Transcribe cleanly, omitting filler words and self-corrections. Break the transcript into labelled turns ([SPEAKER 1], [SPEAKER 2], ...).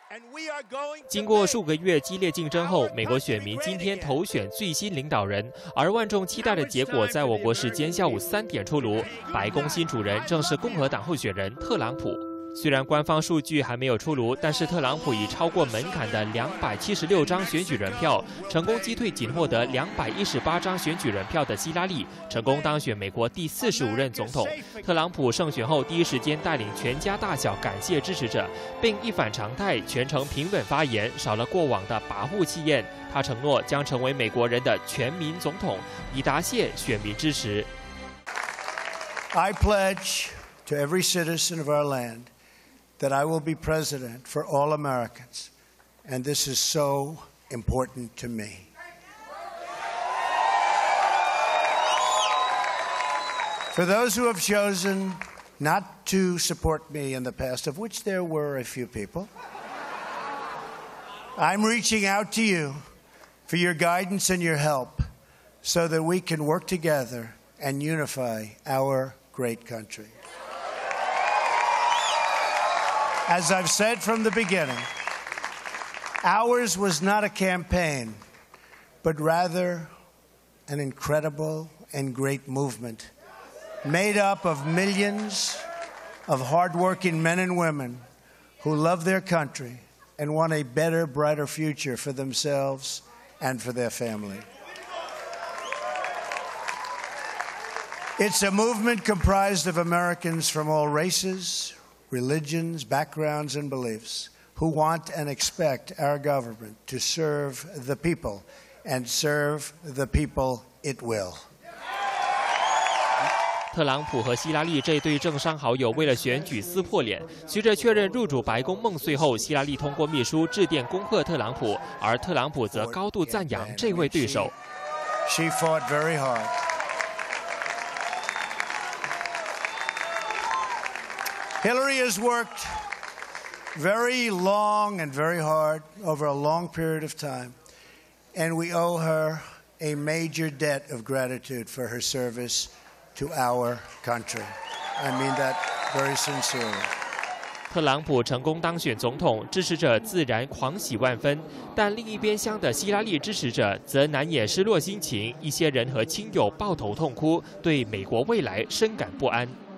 [SPEAKER 1] 经过数个月激烈竞争后，美国选民今天投选最新领导人，而万众期待的结果在我国时间下午3点出炉，白宫新主人正是共和党候选人特朗普。虽然官方数据还没有出炉，但是特朗普以超过门槛的276张选举人票，成功击退仅获得218张选举人票的希拉里，成功当选美国第45任总统。特朗普胜选后第一时间带领全家大小感谢支持者，并一反常态，全程平稳发言，少了过往的跋扈气焰。他承诺将成为美国人的全民总统，以答谢选民支持。
[SPEAKER 2] I pledge to every citizen of our land that I will be president for all Americans, and this is so important to me. For those who have chosen not to support me in the past, of which there were a few people, I'm reaching out to you for your guidance and your help so that we can work together and unify our great country. As I've said from the beginning, ours was not a campaign, but rather an incredible and great movement made up of millions of hardworking men and women who love their country and want a better, brighter future for themselves and for their family. It's a movement comprised of Americans from all races, religions, backgrounds, and beliefs who want and expect our government to serve the people, and serve the people it will.
[SPEAKER 1] 特朗普和希拉里这对政商好友为了选举撕破脸。随着确认入主白宫梦碎后，希拉里通过秘书致电恭贺特朗普，而特朗普则高度赞扬这位对手。
[SPEAKER 2] She fought very hard. Hillary has worked very long and very hard over a long period of time, and we owe her a major debt of gratitude for her service to our country. I mean that very sincerely.
[SPEAKER 1] 特朗普成功当选总统，支持者自然狂喜万分，但另一边厢的希拉里支持者则难掩失落心情，一些人和亲友抱头痛哭，对美国未来深感不安。